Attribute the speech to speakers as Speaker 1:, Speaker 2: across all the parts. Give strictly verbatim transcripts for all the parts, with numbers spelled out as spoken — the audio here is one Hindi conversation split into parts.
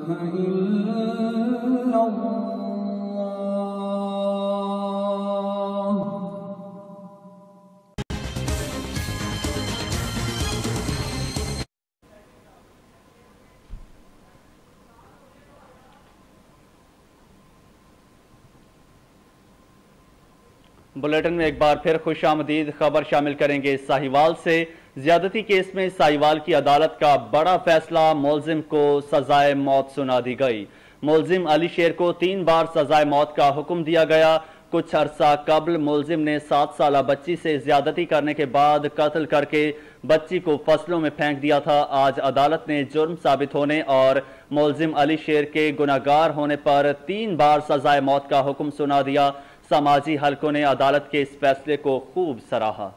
Speaker 1: बुलेटिन में एक बार फिर खुशामदीद। खबर शामिल करेंगे साहिवाल से। ज्यादती केस में साहिवाल की अदालत का बड़ा फैसला, मुलजिम को सजाए मौत सुना दी गई। मुलजिम अली शेर को तीन बार सजाए मौत का हुक्म दिया गया। कुछ अरसा कबल मुलजिम ने सात साल बच्ची से ज्यादती करने के बाद कत्ल करके बच्ची को फसलों में फेंक दिया था। आज अदालत ने जुर्म साबित होने और मुलजिम अली शेर के गुनाहगार होने पर तीन बार सजाए मौत का हुक्म सुना दिया। समाजी हलकों ने अदालत के इस फैसले को खूब सराहा।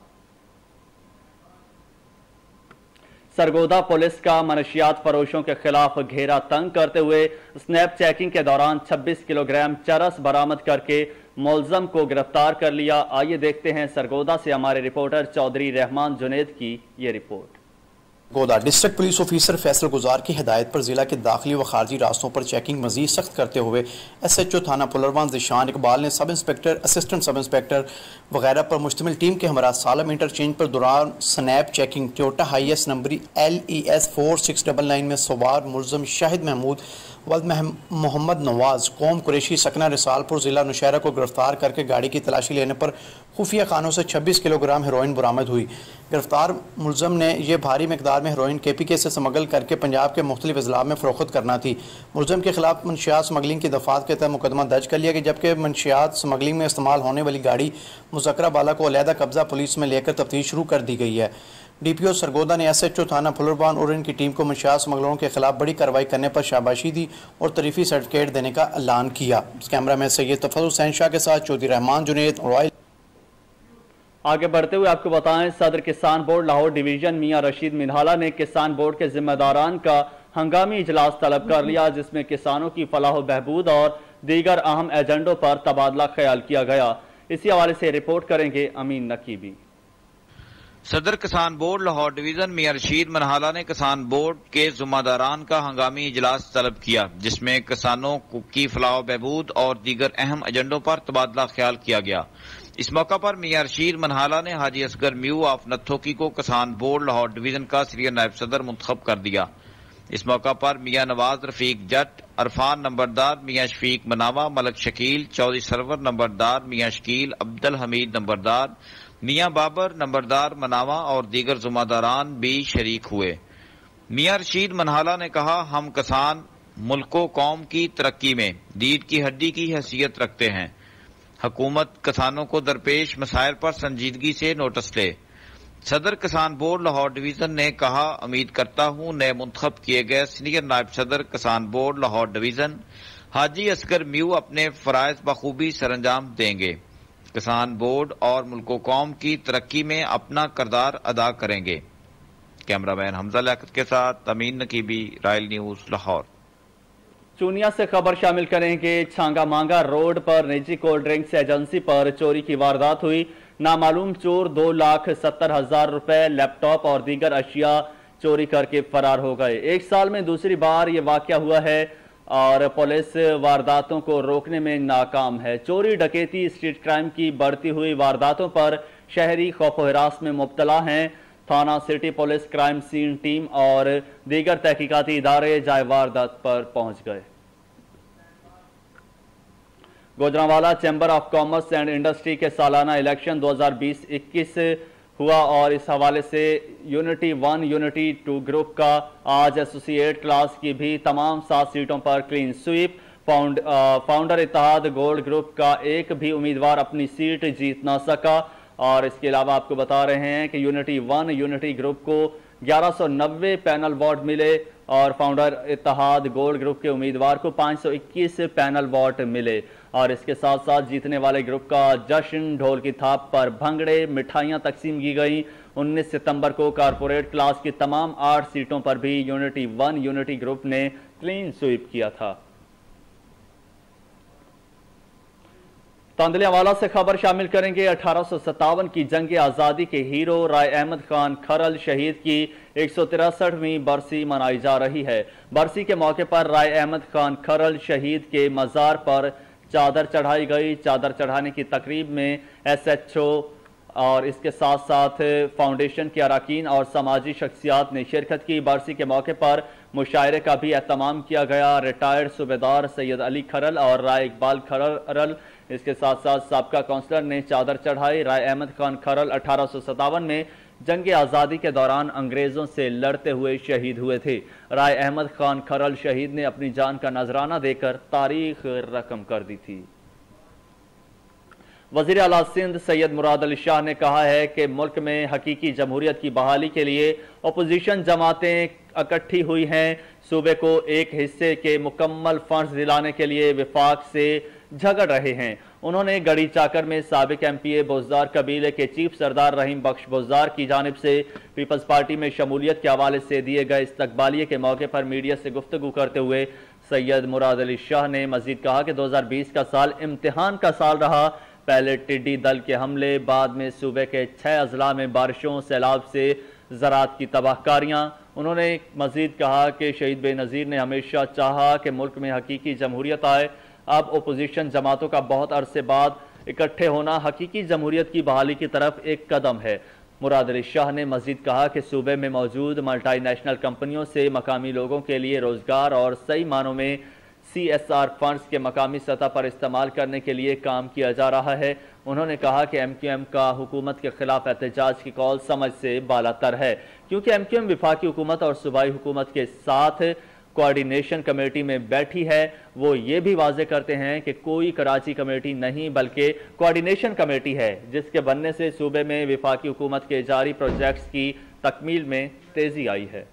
Speaker 1: सरगोदा पुलिस का मनशियात फरोशों के खिलाफ घेरा तंग करते हुए स्नैप चेकिंग के दौरान छब्बीस किलोग्राम चरस बरामद करके मुलजम को गिरफ्तार कर लिया। आइए देखते हैं सरगोदा से हमारे रिपोर्टर चौधरी रहमान जुनेद की ये रिपोर्ट।
Speaker 2: गोदा district police officer Faisal Gujar की हिदायत पर जिला के दाखिली व खारजी रास्तों पर चेकिंग मजीद सख्त करते हुए एस एच ओ थाना पुलरवान जिशान इकबाल ने sub inspector, assistant sub inspector वगैरह पर मुश्तमिल टीम के हमरा सालम इंटरचेंज पर दौरान स्नैप चेकिंग टोयोटा हाईएस नंबरी L E S four six double nine में सवार मुलजम शाहिद महमूद वल्द मोहम्मद नवाज कौम कुरैशी सकना रिसालपुर जिला नौशहरा को गिरफ्तार करके गाड़ी की तलाशी लेने पर खुफिया खानों से छब्बीस किलोग्राम हेरोइन बरामद हुई। गिरफ्तार मुलजम ने यह भारी मकदार में हेरोइन के पी के से स्मगल करके पंजाब के मुख्तलिफ अजला में फरोख्त करना थी। मुलजम के खिलाफ मंशियात स्मगलिंग की दफात के तहत मुकदमा दर्ज कर लिया गया, जबकि मंशियात स्मगलिंग में इस्तेमाल होने वाली गाड़ी मुज़क्करा बाला को अलहदा कब्जा पुलिस में लेकर तफ्तीश शुरू कर दी गई है। डी पी ओ सरगोदा ने एस एच ओ थाना फुलरबान और इनकी टीम को मंशियात स्मगलरों के खिलाफ बड़ी कार्रवाई करने पर शाबाशी दी और तरीफी सर्टिफिकेट देने का ऐलान किया। कैमरा मैन सैयद तफज़ुल हुसैन शाह के साथ चौधरी रहमान जुनेद। रॉयल
Speaker 1: आगे बढ़ते हुए आपको बताएं, सदर किसान बोर्ड लाहौर डिवीजन मियां रशीद मिनहाला ने किसान बोर्ड के जिम्मेदारान का हंगामी इजलास तलब कर लिया, जिसमें किसानों की फलाह बहबूद और दीगर अहम एजेंडों पर तबादला ख्याल किया गया। इसी हवाले से रिपोर्ट करेंगे अमीन नकीबी।
Speaker 3: सदर किसान बोर्ड लाहौर डिवीजन मियां रशीद मनहाला ने किसान बोर्ड के जिम्मेदारान का हंगामी इजलास तलब किया, जिसमें किसानों की फलाह बहबूद और दीगर अहम एजेंडों पर तबादला ख्याल किया गया। इस मौका पर मियां रशीद मनहाला ने हाजी असगर म्यू ऑफ नथोकी को किसान बोर्ड लाहौर डिवीजन का सीनियर नायब सदर मुंतखब कर दिया। इस मौका पर मियां नवाज रफीक जट, अरफान नंबरदार, मियां शफीक मनावा, मलक शकील, चौधरी सरवर नंबरदार, मियां शकील, अब्दुल हमीद नंबरदार, मियां बाबर नंबरदार मनावा और दीगर जुम्मेदारान भी शरीक हुए। मियां रशीद मनहाला ने कहा, हम किसान मुल्को कौम की तरक्की में रीढ़ की हड्डी की हैसियत रखते हैं। हुकूमत किसानों को दरपेश मसाइल पर संजीदगी से नोटिस ले। सदर किसान बोर्ड लाहौर डिवीजन ने कहा, उम्मीद करता हूं नए मुंतखब किए गए सीनियर नायब सदर किसान बोर्ड लाहौर डिवीजन हाजी असगर म्यू अपने फराइज बखूबी सरअंजाम देंगे, किसान बोर्ड और मुल्को कौम की तरक्की में अपना किरदार अदा करेंगे। कैमरामैन हमजा लियाकत के साथ अमीन नकीबी, रॉयल न्यूज लाहौर।
Speaker 1: चूनिया से खबर शामिल करेंगे। छांगा मांगा रोड पर निजी कोल्ड ड्रिंक्स एजेंसी पर चोरी की वारदात हुई। नामालूम चोर दो लाख सत्तर हजार रुपए, लैपटॉप और दीगर अशिया चोरी करके फरार हो गए। एक साल में दूसरी बार ये वाकया हुआ है और पुलिस वारदातों को रोकने में नाकाम है। चोरी डकैती स्ट्रीट क्राइम की बढ़ती हुई वारदातों पर शहरी खौफ हिरास में मुब्तला हैं। थाना city police crime scene team और दीगर तहकीकाती इदारे जाए वारदात पर पहुंच गए। Gujranwala chamber of commerce and industry के सालाना इलेक्शन दो हज़ार बीस इक्कीस हुआ और इस हवाले से unity one unity two group का आज एसोसिएट क्लास की भी तमाम सात सीटों पर clean sweep. Found founder Ittehad gold group का एक भी उम्मीदवार अपनी सीट जीत ना सका। और इसके अलावा आपको बता रहे हैं कि यूनिटी वन यूनिटी ग्रुप को ग्यारह सौ नब्बे पैनल वोट मिले और फाउंडर इत्तेहाद गोल्ड ग्रुप के उम्मीदवार को पाँच सौ इक्कीस पैनल वोट मिले। और इसके साथ साथ जीतने वाले ग्रुप का जश्न, ढोल की थाप पर भंगड़े, मिठाइयां तकसीम की गई। उन्नीस सितंबर को कारपोरेट क्लास की तमाम आठ सीटों पर भी यूनिटी वन यूनिटी ग्रुप ने क्लीन स्वीप किया था। तांदलियावाला से खबर शामिल करेंगे। अठारह सौ सत्तावन की जंग आज़ादी के हीरो राय अहमद खान खरल शहीद की एक सौ तिरसठवीं बरसी मनाई जा रही है। बरसी के मौके पर राय अहमद खान खरल शहीद के मज़ार पर चादर चढ़ाई गई। चादर चढ़ाने की तकरीब में एस एच ओ और इसके साथ साथ फाउंडेशन के अरकान और समाजी शख्सियात ने शिरकत की। बरसी के मौके पर मुशायरे का भी एहतमाम किया गया। रिटायर्ड सूबेदार सैयद अली खरल और राय इकबाल खरल, इसके साथ साथ साबका काउंसलर ने चादर चढ़ाई। राय अहमद खान खरल अठारह सौ सत्तावन में जंग आज़ादी के दौरान अंग्रेजों से लड़ते हुए शहीद हुए थे। राय अहमद खान खरल शहीद ने अपनी जान का नजराना देकर तारीख रकम कर दी थी। वज़ीर आला सिंध सैयद मुराद अली शाह ने कहा है कि मुल्क में हकीकी जमहूरियत की बहाली के लिए अपोजिशन जमातें इकट्ठी हुई हैं। सूबे को एक हिस्से के मुकम्मल फंड्स दिलाने के लिए विफाक से झगड़ रहे हैं। उन्होंने गढ़ी चाकर में साबिक एम पी ए बोजदार कबीले के चीफ सरदार रहीम बख्श बोजदार की जानिब से पीपल्स पार्टी में शमूलियत के हवाले से दिए गए इस्तकबालिये के मौके पर मीडिया से गुफ्तगू करते हुए सैयद मुराद अली शाह ने मजीद कहा कि दो हजार बीस का साल इम्तिहान का साल रहा। पहले टिड्डी दल के हमले, बाद में सूबे के छह अजला में बारिशों, सैलाब से ज़राअत की तबाहकारियाँ। उन्होंने मजीद कहा कि शहीद बेनज़ीर ने हमेशा चाहा कि मुल्क में हकीकी जमहूरियत आए। अब अपोजिशन जमातों का बहुत अरसे बाद इकट्ठे होना हकीकी जमहूरियत की बहाली की तरफ एक कदम है। मुराद अली शाह ने मजीद कहा कि सूबे में मौजूद मल्टी नेशनल कंपनियों से मकामी लोगों के लिए रोजगार और सही मानों में सी एस आर फंड्स के मकामी सतह पर इस्तेमाल करने के लिए काम किया जा रहा है। उन्होंने कहा कि एम क्यू एम का हुकूमत के खिलाफ एहतजाज की कॉल समझ से बालातर है, क्योंकि एम क्यू एम विफाकी हुकूमत और सूबाई हुकूमत के साथ कोऑर्डिनेशन कमेटी में बैठी है। वो ये भी वाजे करते हैं कि कोई कराची कमेटी नहीं बल्कि कोऑर्डिनेशन कमेटी है, जिसके बनने से सूबे में विफाकी हुकूमत के जारी प्रोजेक्ट्स की तकमील में तेजी आई है।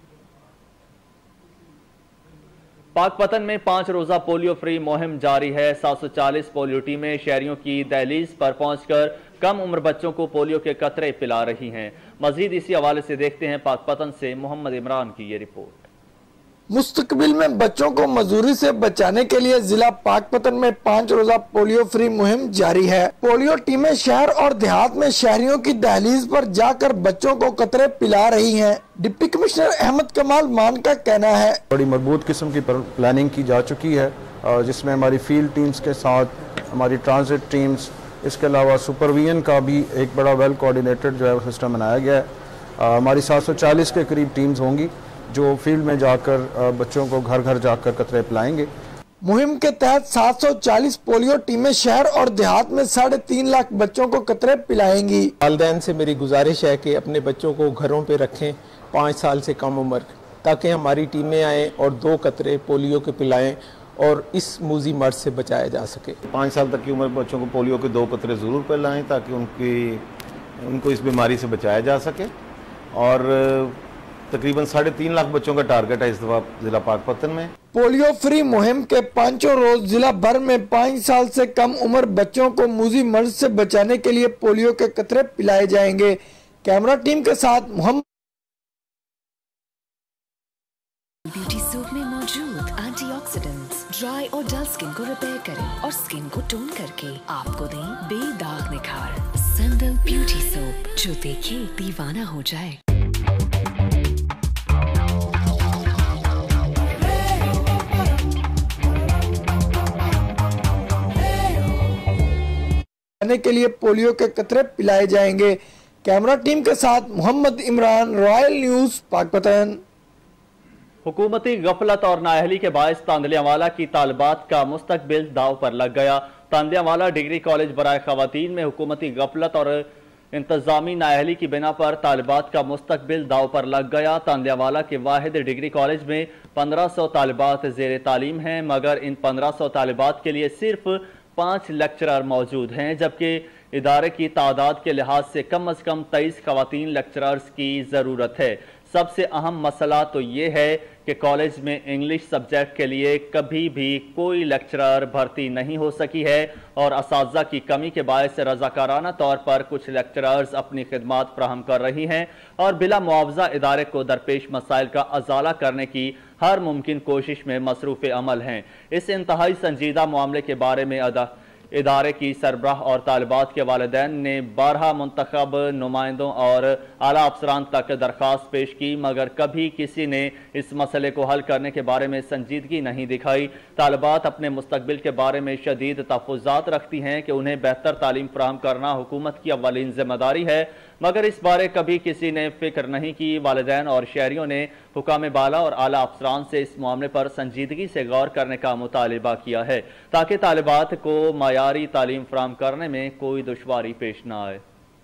Speaker 1: पाकपतन में पांच रोजा पोलियो फ्री मुहिम जारी है। सात सौ चालीस पोलियो टीमें शहरियों की दहलीज पर पहुंचकर कम उम्र बच्चों को पोलियो के कतरे पिला रही हैं। मजीद इसी हवाले से देखते हैं पाकपतन से मोहम्मद इमरान की ये रिपोर्ट।
Speaker 4: मुस्तकबिल में बच्चों को मजदूरी से बचाने के लिए जिला पाकपतन में पाँच रोजा पोलियो फ्री मुहिम जारी है। पोलियो टीमें शहर और देहात में शहरियों की दहलीज पर जाकर बच्चों को कतरे पिला रही हैं। डिप्टी कमिश्नर अहमद कमाल मान का कहना है,
Speaker 5: बड़ी मजबूत किस्म की प्लानिंग की जा चुकी है, जिसमें हमारी फील्ड टीम्स के साथ हमारी ट्रांजिट टीम्स, इसके अलावा सुपरविजन का भी एक बड़ा वेल कोऑर्डिनेटेड जो है सिस्टम बनाया गया है। हमारी सात सौ चालीस के करीब टीम्स होंगी जो फील्ड में जाकर बच्चों को घर घर जाकर कतरे पिलाएंगे।
Speaker 4: मुहिम के तहत सात सौ चालीस पोलियो टीमें शहर और देहात में साढ़े तीन लाख बच्चों को कतरे पिलाएंगी।
Speaker 6: वालिदैन से मेरी गुजारिश है कि अपने बच्चों को घरों पे रखें पाँच साल से कम उम्र, ताकि हमारी टीमें आएँ और दो कतरे पोलियो के पिलाएं और इस मूजी मर्ज से बचाया जा सके।
Speaker 7: पाँच साल तक की उम्र बच्चों को पोलियो के दो कतरे ज़रूर पिलाएं ताकि उनकी उनको इस बीमारी से बचाया जा सके। और तकरीबन साढ़े तीन लाख बच्चों का टारगेट है इस दफा जिला पाकपतन में।
Speaker 4: पोलियो फ्री मुहिम के पांचों रोज जिला भर में पाँच साल से कम उम्र बच्चों को मूजी मर्ज से बचाने के लिए पोलियो के कतरे पिलाए जाएंगे। कैमरा टीम के साथ मोहम्मद।
Speaker 8: ब्यूटी सोप में मौजूद एंटीऑक्सीडेंट्स ड्राई और डल स्किन को रिपेयर करें और स्किन को टोन करके आपको दें बेदाग निखार। सैंडल ब्यूटी सोप, जो देखे दीवाना हो जाए।
Speaker 4: के लिए पोलियो के कतरे पिलाए जाएंगे। कैमरा टीम के साथ मोहम्मद इमरान, रॉयल न्यूज पाकपतन।
Speaker 1: हुकूमती गफलत और नाअहली के बायस तांदलियावाला की तालिबात का मुस्तकबिल दाव पर लग गया। तांदलियावाला डिग्री कॉलेज बराए खवातीन में हुकूमती गफलत और इंतजामी नाअहली की बिना पर तालिबात का मुस्तकबिल दाव पर लग गया। तांदलियावाला के वाहिद डिग्री कॉलेज में पंद्रह सौ तालिबात जेर तालीम हैं, मगर इन पंद्रह सौ तालिबात के लिए सिर्फ पाँच लेक्चरर मौजूद हैं, जबकि इदारे की तादाद के लिहाज से कम अज कम तेईस खवातीन लेक्चरर्स की ज़रूरत है। सबसे अहम मसला तो ये है कि कॉलेज में इंग्लिश सब्जेक्ट के लिए कभी भी कोई लेक्चरर भर्ती नहीं हो सकी है और असातिज़ा की कमी के बायस रज़ाकाराना तौर पर कुछ लेक्चरर्स अपनी खिदमात फ्राहम कर रही हैं और बिला मुआवजा इदारे को दरपेश मसाइल का अजाला करने की हर मुमकिन कोशिश में मसरूफ़ अमल हैं। इस इंतहाई संजीदा मामले के बारे में अदा इदारे की सरबराह और तालिबात के वालिदैन ने बारह मुंतखब नुमाइंदों और आला अफसरान तक दरख्वास्त पेश की, मगर कभी किसी ने इस मसले को हल करने के बारे में संजीदगी नहीं दिखाई। तालिबात अपने मुस्तकबिल के बारे में शदीद तहफ़्फ़ुज़ात रखती हैं कि उन्हें बेहतर तालीम फराहम करना हुकूमत की अव्वलीन जिम्मेदारी है, मगर इस बारे कभी किसी ने फिक्र नहीं की। वालिदैन और शहरियों ने हुकाम बाला और आला अफसरान से इस मामले पर संजीदगी से गौर करने का मुतालिबा किया है ताकि तालिबात को मायारी तालीम फराहम करने में कोई दुश्वारी पेश न आए।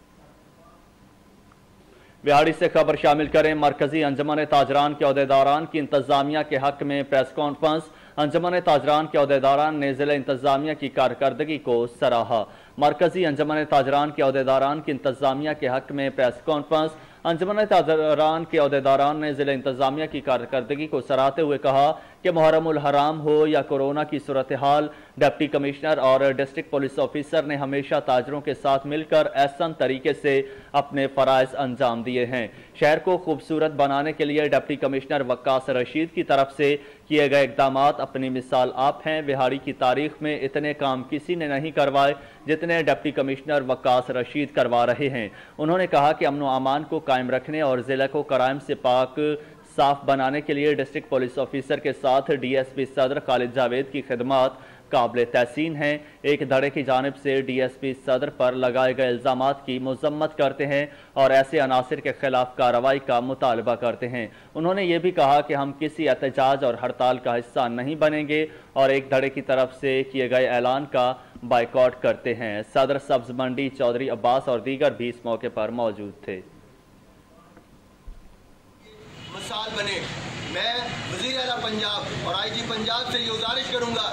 Speaker 1: बिहाड़ी से खबर शामिल करें। मरकजी अंजुमन ताजरान के अहदेदारान की इंतजामिया के हक में प्रेस कॉन्फ्रेंस। अंजुमन ताजरान के अहदेदारान ने जिला इंतजामिया की कारकर्दगी को सराहा। मरकजी अंजुमन ताजरान के अहदेदारान की इंतजामिया के हक में प्रेस कॉन्फ्रेंस। अंजुमन ताजरान के अहदेदारान ने जिला इंतजामिया की कारकर्दगी को सराहते हुए कहा कि मुहर्रमुल हराम हो या कोरोना की सूरत हाल, डिप्टी कमिश्नर और डिस्ट्रिक्ट पुलिस ऑफिसर ने हमेशा ताजरों के साथ मिलकर एहसन तरीके से अपने फराइज अंजाम दिए हैं। शहर को खूबसूरत बनाने के लिए डिप्टी कमिश्नर वक्कास रशीद की तरफ से किए गए इकदाम अपनी मिसाल आप हैं। बिहाड़ी की तारीख में इतने काम किसी ने नहीं करवाए जितने डिप्टी कमिश्नर वक्कास रशीद करवा रहे हैं। उन्होंने कहा कि अमन व अमान को कायम रखने और जिला को क्राइम से पाक साफ बनाने के लिए डिस्ट्रिक्ट पुलिस ऑफिसर के साथ डीएसपी सदर खालिद जावेद की खिदमत काबिल तहसीन हैं। एक धड़े की जानिब से डीएसपी सदर पर लगाए गए इल्जामात की मजम्मत करते हैं और ऐसे अनासिर के खिलाफ कार्रवाई का मुतालबा करते हैं। उन्होंने ये भी कहा कि हम किसी एहतजाज और हड़ताल का हिस्सा नहीं बनेंगे और एक धड़े की तरफ से किए गए ऐलान का बाइकआउट करते हैं। सदर सब्ज मंडी चौधरी अब्बास और दीगर भी इस मौके पर मौजूद थे।
Speaker 9: मिसाल बने। मैं वज़ीर आला पंजाब और आईजी पंजाब से ये गुजारिश करूंगा।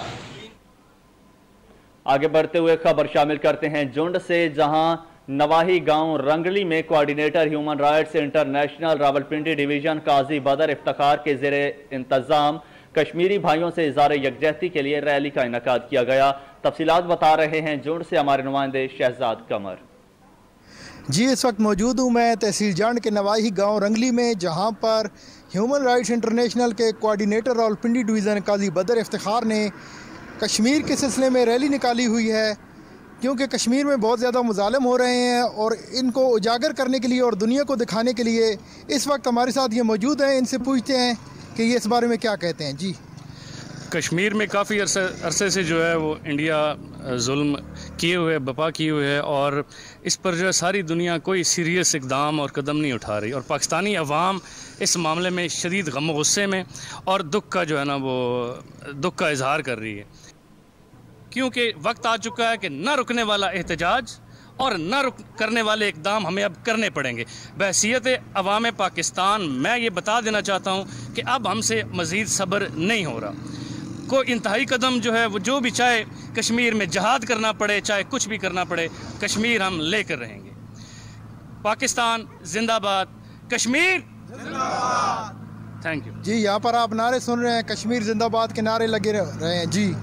Speaker 1: आगे बढ़ते हुए खबर शामिल करते हैं जुंड से, जहां नवाही गांव रंगली में coordinator human rights international Rawalpindi division Qazi Badar Iftikhar के ज़ेरे इंतजाम कश्मीरी भाइयों से इज़हार यकजहती के लिए रैली का इनेकाद किया गया। तफसीलात बता रहे हैं जुंड से हमारे नुमाइंदे शहजाद कमर।
Speaker 10: जी, इस वक्त मौजूद हूँ मैं तहसील जांड के नवाही गांव रंगली में, जहां पर ह्यूमन राइट्स इंटरनेशनल के कोऑर्डिनेटर रावलपिंडी डिवीज़न काजी बदर इफ्तिखार ने कश्मीर के सिलसिले में रैली निकाली हुई है, क्योंकि कश्मीर में बहुत ज़्यादा मुजालिम हो रहे हैं और इनको उजागर करने के लिए और दुनिया को दिखाने के लिए इस वक्त हमारे साथ ये मौजूद हैं। इनसे पूछते हैं कि ये इस बारे में क्या कहते हैं। जी,
Speaker 11: कश्मीर में काफ़ी अरसे अरसे से जो है वो इंडिया जुल्म किए हुए बपा किए हुए है और इस पर जो है सारी दुनिया कोई सीरियस इकदाम और कदम नहीं उठा रही और पाकिस्तानी अवाम इस मामले में शदीद गम व गुस्से में और दुख का जो है ना वो दुख का इजहार कर रही है, क्योंकि वक्त आ चुका है कि न रुकने वाला एहतजाज और न रुक करने वाले इकदाम हमें अब करने पड़ेंगे। बहसीयत अवाम पाकिस्तान मैं ये बता देना चाहता हूँ कि अब हमसे मज़ीद सब्र नहीं हो रहा। कोई इंतहाई कदम जो है वो जो भी, चाहे कश्मीर में जहाद करना पड़े, चाहे कुछ भी करना पड़े, कश्मीर हम लेकर रहेंगे। पाकिस्तान जिंदाबाद, कश्मीर जिंदाबाद। Thank you.
Speaker 10: जी, यहाँ पर आप नारे सुन रहे हैं, कश्मीर जिंदाबाद के नारे लगे रहे हैं। जी,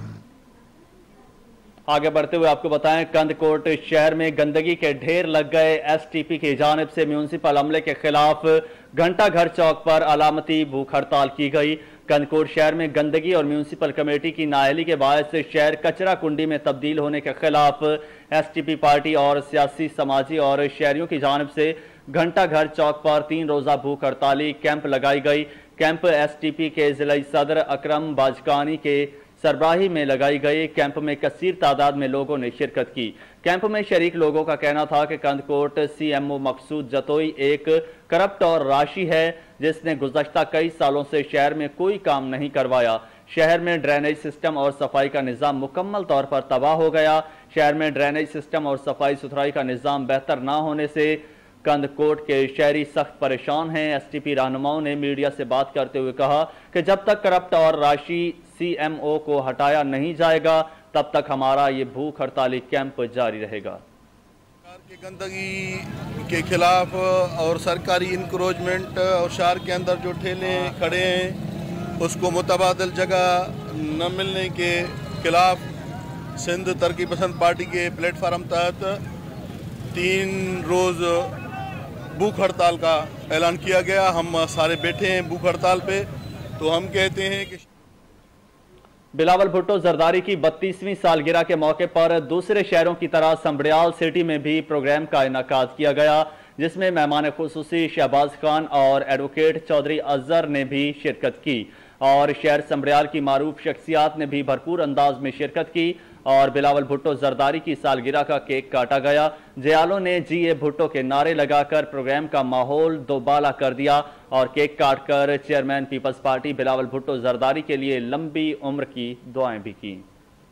Speaker 1: आगे बढ़ते हुए आपको बताएं, कंदकोट शहर में गंदगी के ढेर लग गए। एसटीपी की जानिब से म्यूनसिपल अमले के खिलाफ घंटा घर चौक पर अलामती भूख हड़ताल की गई। कंदकोट शहर में गंदगी और म्यूनसिपल कमेटी की नाअहली के बायस शहर कचरा कुंडी में तब्दील होने के खिलाफ एसटीपी पार्टी और सियासी, समाजी और शहरियों की जानिब से घंटा घर चौक पर तीन रोजा भूख हड़ताली कैंप लगाई गई। कैंप एसटीपी के जिला सदर अकरम बाजकानी के सरबराही में लगाई गई। कैंप में कसीर तादाद में लोगों ने शिरकत की। कैंप में शरीक लोगों का कहना था कि कंदकोट सीएमओ मकसूद जतोई एक करप्ट और राशि है, जिसने गुज़श्ता कई सालों से शहर में कोई काम नहीं करवाया। शहर में ड्रेनेज सिस्टम और सफाई का निज़ाम मुकम्मल तौर पर तबाह हो गया। शहर में ड्रेनेज सिस्टम और सफाई सुथराई का निज़ाम बेहतर ना होने से कंदकोट के शहरी सख्त परेशान हैं। एसटीपी रहनुमाओं ने मीडिया से बात करते हुए कहा कि जब तक करप्ट और राशि सीएमओ को हटाया नहीं जाएगा तब तक हमारा ये भूख हड़ताली कैंप जारी रहेगा।
Speaker 12: की गंदगी के खिलाफ और सरकारी इंक्रोचमेंट और शहर के अंदर जो ठेले खड़े हैं उसको मुतबादल जगह न मिलने के खिलाफ सिंध तरक्की पसंद पार्टी के प्लेटफार्म तहत तीन रोज़ भूख हड़ताल का ऐलान किया गया। हम सारे बैठे हैं भूख हड़ताल पे। तो हम कहते हैं कि
Speaker 1: बिलावल भुट्टो जरदारी की बत्तीसवीं सालगिरह के मौके पर दूसरे शहरों की तरह संबड़ियाल सिटी में भी प्रोग्राम का इनेकाद किया गया, जिसमें मेहमान खुसूसी शहबाज खान और एडवोकेट चौधरी अजहर ने भी शिरकत की और शहर संबड़ियाल की मारूफ शख्सियात ने भी भरपूर अंदाज में शिरकत की और बिलावल भुट्टो जरदारी की सालगिरह का केक काटा गया। जयालों ने जी ए भुट्टो के नारे लगाकर प्रोग्राम का माहौल दोबाला कर दिया और केक काटकर chairman peoples party Bilawal Bhutto Zardari के लिए लंबी उम्र की दुआएं भी की।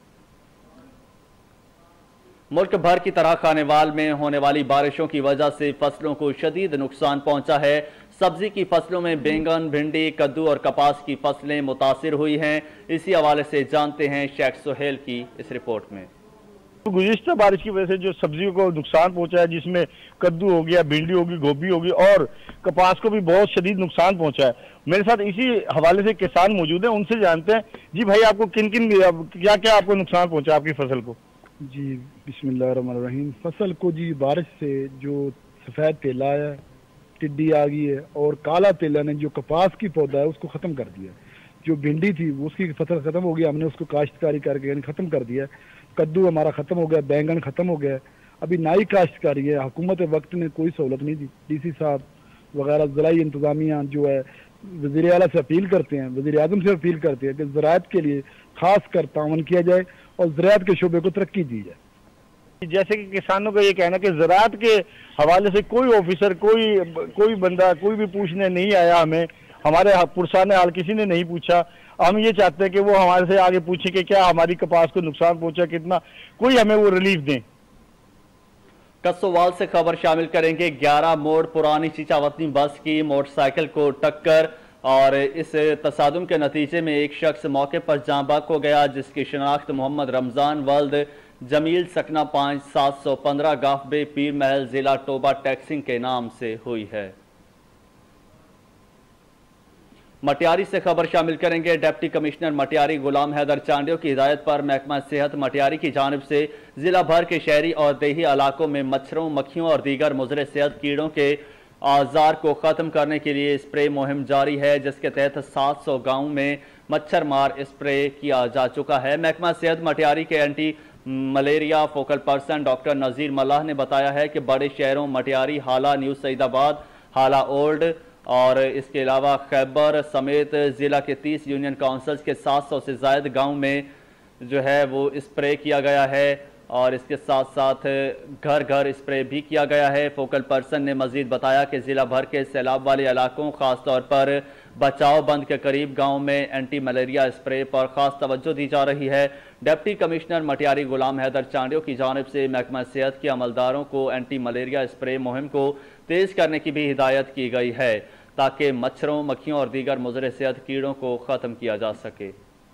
Speaker 1: मुल्क भर की तरह खानेवाल में होने वाली बारिशों की वजह से फसलों को शदीद नुकसान पहुंचा है। सब्जी की फसलों में बैंगन, भिंडी, कद्दू और कपास की फसलें मुतासिर हुई हैं। इसी हवाले से जानते हैं शेख सुहेल की इस रिपोर्ट में।
Speaker 13: तो गुज़िश्ता बारिश की वजह से जो सब्जियों को नुकसान पहुंचा है, जिसमें कद्दू हो गया, भिंडी होगी, गोभी होगी और कपास को भी बहुत शदीद नुकसान पहुंचा है। मेरे साथ इसी हवाले से किसान मौजूद हैं, उनसे जानते हैं। जी भाई, आपको किन किन क्या क्या आपको नुकसान पहुंचा आपकी फसल को?
Speaker 14: जी बिस्मिल्लाहिर्रहमानिर्रहीम। फसल को जी बारिश से जो सफ़ेद तेला है, टिड्डी आ गई है और काला तेला ने जो कपास की पौधा है उसको ख़त्म कर दिया। जो भिंडी थी उसकी फसल ख़त्म हो गई, हमने उसको काश्तकारी करके यानी ख़त्म कर दिया। कद्दू हमारा ख़त्म हो गया, बैंगन ख़त्म हो गया। अभी नई काश्तकारी है, हुकूमत वक्त ने कोई सहूलत नहीं दी। डी सी साहब वगैरह ज़राई इंतज़ामिया जो है वज़ीर आला से अपील करते हैं, वज़ीर आज़म से अपील करते हैं कि ज़राअत के लिए खास कर तावन किया जाए और ज़राअत के शोबे को तरक्की दी जाए।
Speaker 13: जैसे कि किसानों का ये कहना कि ज़राअत के हवाले से कोई ऑफिसर, कोई कोई बंदा, कोई भी पूछने नहीं आया हमें, हमारे पुरसाने हाल किसी ने नहीं पूछा। हम ये चाहते हैं कि वो हमारे से आगे पूछे कि क्या हमारी कपास को नुकसान पहुंचा, कितना, कोई हमें वो रिलीफ दें।
Speaker 1: कस्सोवाल से खबर शामिल करेंगे। ग्यारह मोड़ पुरानी चीचावतनी बस की मोटरसाइकिल को टक्कर और इस तसादुम के नतीजे में एक शख्स मौके पर जाँ बहक हो गया, जिसकी शनाख्त मोहम्मद रमजान वल्द जमील सकना पाँच सात सौ पंद्रह गाफबे पीर महल जिला टोबा टैक्सिंग के नाम से हुई है। मटियारी से खबर शामिल करेंगे। डिप्टी कमिश्नर मटियारी गुलाम हैदर चांडियो की हिदायत पर महकमा सेहत मटियारी की जानिब से जिला भर के शहरी और देही इलाकों में मच्छरों, मक्खियों और दीगर मुज़र सेहत कीड़ों के आजार को ख़त्म करने के लिए स्प्रे मुहिम जारी है, जिसके तहत सात सौ गाँव में मच्छर मार स्प्रे किया जा चुका है। महकमा सेहत मटियारी के anti malaria focal person doctor Nazir Mallah ने बताया है कि बड़े शहरों मटियारी, हाला, न्यू सईदाबाद, हाला ओल्ड और इसके अलावा खैबर समेत ज़िला के तीस यूनियन काउंसिल्स के सात सौ से ज़ायद गाँव में जो है वो स्प्रे किया गया है और इसके साथ साथ घर घर स्प्रे भी किया गया है। फोकल पर्सन ने मजीद बताया कि ज़िला भर के सैलाब वाले इलाकों, ख़ास तौर पर बचाव बंद के करीब गांव में एंटी मलेरिया स्प्रे पर ख़ास तवज्जो दी जा रही है। डिप्टी कमिश्नर मटियारी गुलाम हैदर चांडियो की जानिब से महकमा सेहत के अमलदारों को एंटी मलेरिया स्प्रे मुहिम को तेज़ करने की भी हिदायत की गई है, ताकि मच्छरों, मक्खियों और दीगर मुज़र सेहत कीड़ों को ख़त्म किया जा सके।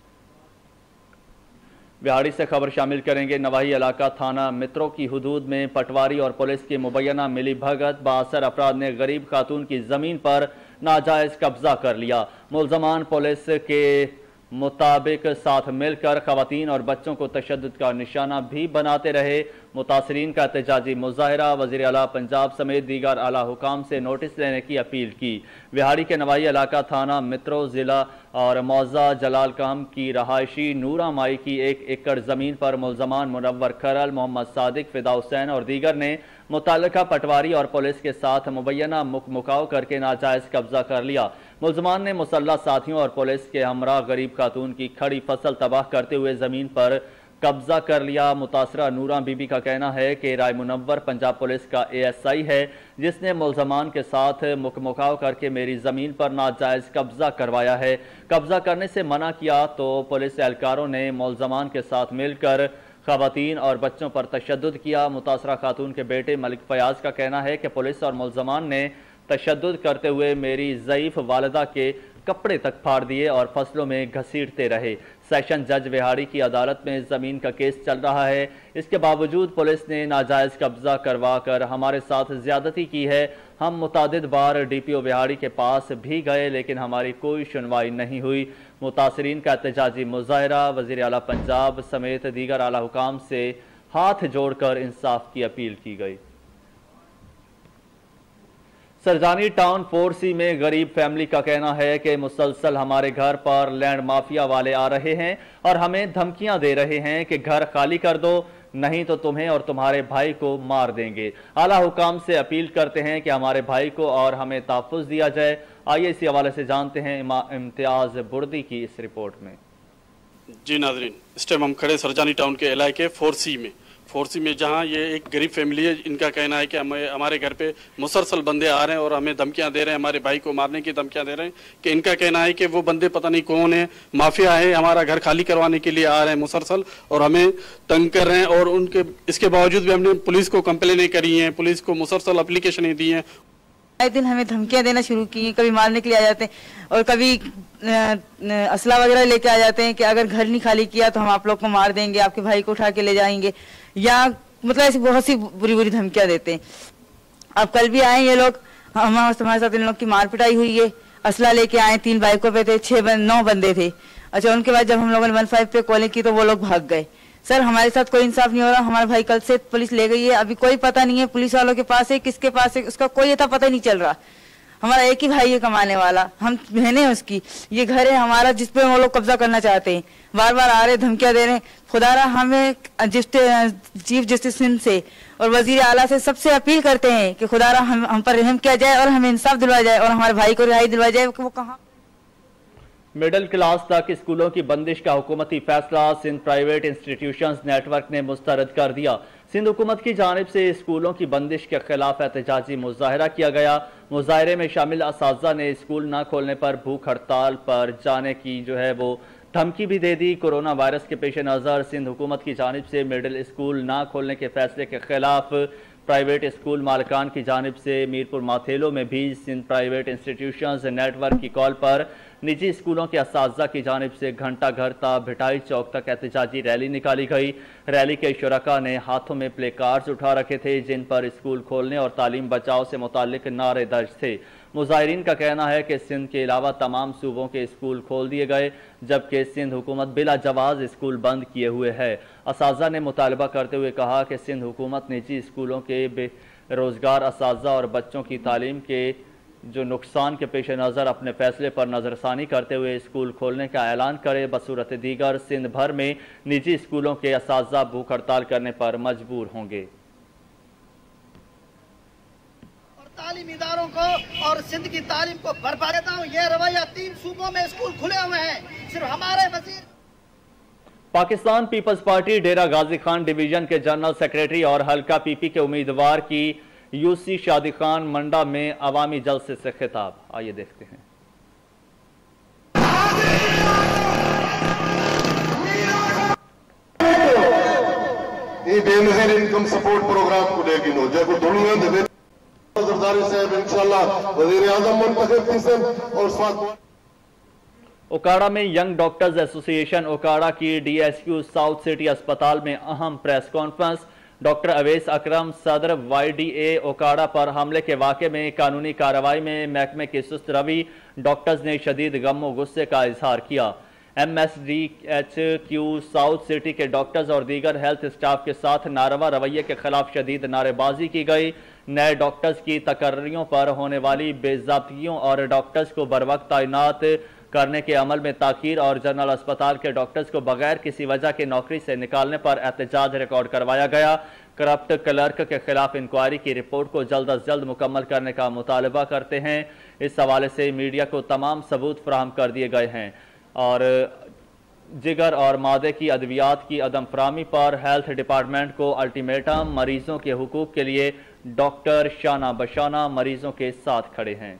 Speaker 1: बिहाड़ी से खबर शामिल करेंगे। नवाही इलाका थाना मित्रों की हुदूद में पटवारी और पुलिस की मुबैना मिली भगत बासर अफराद ने गरीब खातून की जमीन पर नाजायज कब्जा कर लिया। मुल्जमान पुलिस के मुताबिक साथ मिलकर खवातीन और बच्चों को तशद्दुद का निशाना भी बनाते रहे। मुतासरीन का एहतजाजी मुजाहरा वज़ीर आला पंजाब समेत दीगर आला हुकाम से नोटिस लेने की अपील की। बिहाड़ी के नवाई इलाका थाना मित्रो ज़िला और मौजा जलाल काम की रहायशी नूरा माई की एक एकड़ ज़मीन पर मुल्जमान मुनव्वर खरल, मोहम्मद सादिक, फिदा हुसैन और दीगर ने मुतल्लिका पटवारी और पुलिस के साथ मुबैना मुकमुकाव करके नाजायज़ कब्जा कर लिया। मुल्जमान ने मुसल्लह साथियों और पुलिस के हमरा गरीब खातून की खड़ी फसल तबाह करते हुए ज़मीन पर कब्जा कर लिया। मुतासरा नूरा बीबी का कहना है कि राय मुनव्वर पंजाब पुलिस का ए एस आई है, जिसने मुल्जमान के साथ मुकमुकाव करके मेरी ज़मीन पर नाजायज़ कब्जा करवाया है। कब्जा करने से मना किया तो पुलिस एहलकारों ने मुल्जमान के साथ मिलकर खवातीन और बच्चों पर तशद्दुद किया। मुतासरा खातून के बेटे मलिक फयाज का कहना है कि पुलिस और मुल्जमान ने तशद्दुद करते हुए मेरी ज़ईफ़ वालिदा के कपड़े तक फाड़ दिए और फसलों में घसीटते रहे। सेशन जज विहाड़ी की अदालत में ज़मीन का केस चल रहा है। इसके बावजूद पुलिस ने नाजायज़ कब्जा करवा कर हमारे साथ ज़्यादती की है। हम मुतादिद बार डी पी ओ विहाड़ी के पास भी गए, लेकिन हमारी कोई सुनवाई नहीं हुई। मुतासरीन का एहतजाजी मुजाहरा वज़ीर आला पंजाब समेत दीगर आला हुकाम से हाथ जोड़कर इंसाफ की अपील की गई। सरजानी टाउन फोर सी में गरीब फैमिली का कहना है कि मुसलसल हमारे घर पर लैंड माफिया वाले आ रहे हैं और हमें धमकियां दे रहे हैं कि घर खाली कर दो, नहीं तो तुम्हें और तुम्हारे भाई को मार देंगे। आला हुकाम से अपील करते हैं कि हमारे भाई को और हमें तहफ़्फ़ुज़ दिया जाए। आइए इसी हवाले से जानते हैं इम्तियाज बुर्दी की इस रिपोर्ट में।
Speaker 15: जी नाज़रीन, इस टाइम हम खड़े सरजानी टाउन के इलाके फोर सी में फोर सी में जहां ये एक गरीब फैमिली है। इनका कहना है कि हमें हमारे घर पे मुसलसल बंदे आ रहे हैं और हमें धमकियां दे रहे हैं, हमारे भाई को मारने की धमकियां दे रहे हैं। कि इनका कहना है कि वो बंदे पता नहीं कौन है, माफिया है, हमारा घर खाली करवाने के लिए आ रहे हैं मुसलसल और हमें तंग कर रहे हैं। और उनके इसके बावजूद भी हमने पुलिस को कंप्लेनें करी हैं, पुलिस को मुसलसल एप्लीकेशनें दी हैं।
Speaker 16: आए दिन हमें धमकियां देना शुरू की, कभी मारने के लिए आ जाते हैं और कभी असला वगैरह लेके आ जाते हैं कि अगर घर नहीं खाली किया तो हम आप लोग को मार देंगे, आपके भाई को उठा के ले जाएंगे, या मतलब ऐसी बहुत सी बुरी बुरी धमकियां देते हैं। अब कल भी आए ये लोग, हम हमारे साथ इन लोग की मार पिटाई हुई है। असला लेके आए, तीन बाइकों पे थे, छह बन, नौ बंदे थे। अच्छा, उनके बाद जब हम लोगों ने वन फाइव पे कॉलिंग की तो वो लोग भाग गए। सर, हमारे साथ कोई इंसाफ नहीं हो रहा। हमारा भाई कल से पुलिस ले गई है, अभी कोई पता नहीं है पुलिस वालों के पास है किसके पास है, उसका कोई अता पता नहीं चल रहा। हमारा एक ही भाई है कमाने वाला, हम बहने हैं उसकी, ये घर है हमारा जिसपे वो लोग कब्जा करना चाहते हैं। बार बार आ रहे, धमकियां दे रहे हैं। खुदारा हमें चीफ जस्टिस सिंध से और वजीर आला से सबसे अपील करते हैं कि खुदारा हम हम पर रहम किया जाए और हमें इंसाफ दिलवाया जाए और हमारे भाई को रिहाई दिलवाई जाए। वो कहाँ?
Speaker 1: मिडिल क्लास तक स्कूलों की बंदिश का हुकूमती फैसला सिंध प्राइवेट इंस्टीट्यूशंस नेटवर्क ने मुस्तरद कर दिया। सिंध हुकूमत की जानिब से स्कूलों की बंदिश के खिलाफ एहतजाजी मुजाहरा किया गया। मुजाहरे में शामिल असातिज़ा ने स्कूल न खोलने पर भूख हड़ताल पर जाने की जो है वो धमकी भी दे दी। कोरोना वायरस के पेश नज़र सिंध हुकूमत की जानिब से मिडिल स्कूल न खोलने के फैसले के खिलाफ प्राइवेट स्कूल मालिकान की जानिब से मीरपुर माथेलो में भी सिंध प्राइवेट इंस्टीट्यूशंस नेटवर्क की कॉल पर निजी स्कूलों के असातिज़ा की जानिब से घंटा घर ता भिटाई चौक तक एहतजाजी रैली निकाली गई। रैली के शुरका ने हाथों में प्ले कार्ड्स उठा रखे थे जिन पर स्कूल खोलने और तालीम बचाओ से मुतालिक नारे दर्ज थे। मुजाहिरीन का कहना है कि सिंध के अलावा तमाम सूबों के स्कूल खोल दिए गए जबकि सिंध हुकूमत बिला जवाज स्कूल बंद किए हुए है। असातिज़ा ने मुतालबा करते हुए कहा कि सिंध हुकूमत निजी स्कूलों के बेरोजगार असातिज़ा और बच्चों की तालीम के जो नुकसान के पेश नज़र अपने फैसले पर नज़रसानी करते हुए स्कूल खोलने का ऐलान करे। बसूरत दीगर सिंध भर में निजी स्कूलों के असातिज़ा भूख हड़ताल करने पर मजबूर होंगे।
Speaker 17: और तालीम इदारों को और सिंध की तालीम को बर्बाद देता हूँ। ये रवैया तीन सूबों में स्कूल खुले हुए हैं, सिर्फ हमारे वजीर।
Speaker 1: Pakistan peoples party Dera Ghazi Khan division के जनरल सेक्रेटरी और हल्का पीपी के उम्मीदवार की यूसी शादी खान मंडा में अवामी जलसे से खिताब। आइए देखते हैं।
Speaker 18: ये बेनज़ीर इनकम सपोर्ट प्रोग्राम को लेकिन हो जाए दुनिया दे जरदारी साहब इंशाल्लाह वजीर आजम मुंतखब किसन और स्वास्थ्य।
Speaker 1: ओकाड़ा में यंग डॉक्टर्स एसोसिएशन ओकाड़ा की डीएसक्यू साउथ सिटी अस्पताल में अहम press conference. Doctor Awais Akram सदर वाई डी ए ओकाड़ा पर हमले के वाक़े में कानूनी कार्रवाई में महकमे की सुस्त रवि, डॉक्टर्स ने शदीद गम और गुस्से का इजहार किया। M S D H Q south city के डॉक्टर्स और दीगर हेल्थ स्टाफ के साथ नारवा रवैये के खिलाफ शदीद नारेबाजी की गई। नए डॉक्टर्स की तकर्रियों पर होने वाली बेज़ाब्तियों और डॉक्टर्स को बरवक्त तैनात करने के अमल में ताखीर और जनरल अस्पताल के डॉक्टर्स को बगैर किसी वजह के नौकरी से निकालने पर एहतजाज रिकॉर्ड करवाया गया। करप्ट क्लर्क के खिलाफ इंक्वायरी की रिपोर्ट को जल्द अज जल्द मुकम्मल करने का मुतालबा करते हैं। इस हवाले से मीडिया को तमाम सबूत फराहम कर दिए गए हैं और जिगर और मादे की अद्वियात की अदम फराहमी पर हेल्थ डिपार्टमेंट को अल्टीमेटम। मरीजों के हुकूक के लिए डॉक्टर शाना बशाना मरीजों के साथ खड़े हैं।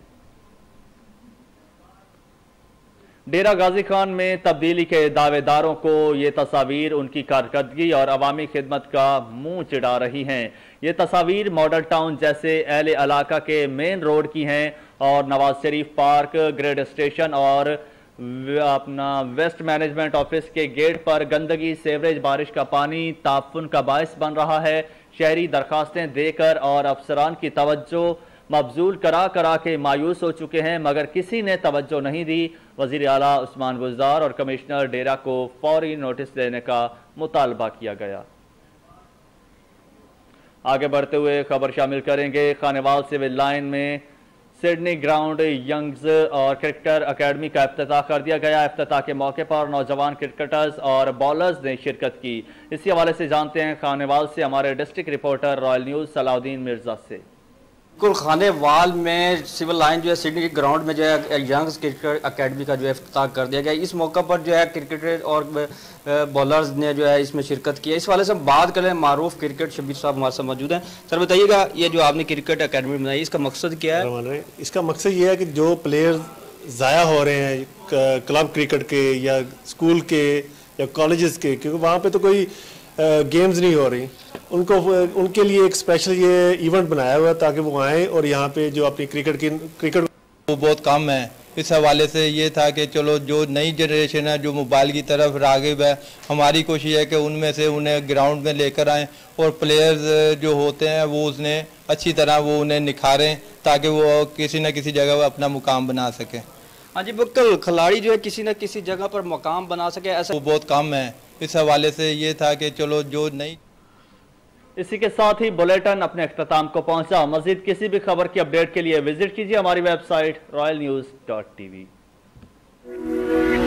Speaker 1: डेरा गाजी खान में तब्दीली के दावेदारों को ये तस्वीर उनकी कारकर्दगी और अवामी खिदमत का मुंह चिढ़ा रही हैं। ये तस्वीर मॉडल टाउन जैसे अहले इलाका के मेन रोड की हैं और Nawaz Sharif park, grade station और अपना वेस्ट मैनेजमेंट ऑफिस के गेट पर गंदगी, सेवरेज, बारिश का पानी ताफुन का बायस बन रहा है। शहरी दरखास्तें देकर और अफसरान की तवज्जो मबजूल करा करा के मायूस हो चुके हैं मगर किसी ने तवज्जो नहीं दी। वजीर आला उस्मान गुलजार और कमिश्नर डेरा को फौरी नोटिस देने का मुतालबा किया गया। आगे बढ़ते हुए खबर शामिल करेंगे। खानेवाल सिविल लाइन में सिडनी ग्राउंड यंग्स और क्रिकेटर अकेडमी का इफ्तिताह कर दिया गया। इफ्तिताह के मौके पर नौजवान क्रिकेटर्स और बॉलर्स ने शिरकत की। इसी हवाले से जानते हैं खानेवाल से हमारे district reporter royal news Salahuddin Mirza से।
Speaker 19: बिल्कुल, खानेवाल में सिविल लाइन जो है सिडनी के ग्राउंड में जो है यंग्स क्रिकेट अकेडमी का जो है इफ्तिताह कर दिया गया। इस मौका पर जो है क्रिकेटर और बॉलर्स ने जो है इसमें शिरकत की है। इस वाले से हम बात करें, मारूफ क्रिकेट शबीर साहब हमारे साथ मौजूद हैं। सर बताइएगा, ये जो आपने क्रिकेट अकेडमी बनाई इसका मकसद क्या है?
Speaker 20: इसका मकसद ये है कि जो प्लेयर ज़ाया हो रहे हैं क्लब क्रिकेट के या स्कूल के या कॉलेजेस के, क्योंकि वहाँ पर तो कोई गेम्स नहीं हो रही, उनको उनके लिए एक स्पेशल ये इवेंट बनाया हुआ है ताकि वो आएँ और यहाँ पे जो अपनी क्रिकेट की क्रिकेट
Speaker 21: वो बहुत कम है। इस हवाले से ये था कि चलो जो नई जनरेशन है जो मोबाइल की तरफ राग़िब है, हमारी कोशिश है कि उनमें से उन्हें ग्राउंड में लेकर आएँ और प्लेयर्स जो होते हैं वो उसने अच्छी तरह वो उन्हें निखारें ताकि वो किसी न किसी जगह अपना मुकाम बना सकें।
Speaker 19: हाँ जी बिल्कुल, खिलाड़ी जो है किसी न किसी जगह पर मुकाम बना सके, ऐसा
Speaker 21: वो बहुत कम है। इस हवाले से ये था कि चलो जो नई।
Speaker 1: इसी के साथ ही बुलेटिन अपने अख्ताम को पहुंचा। मजीद किसी भी खबर की अपडेट के लिए विजिट कीजिए हमारी website royal news dot T we.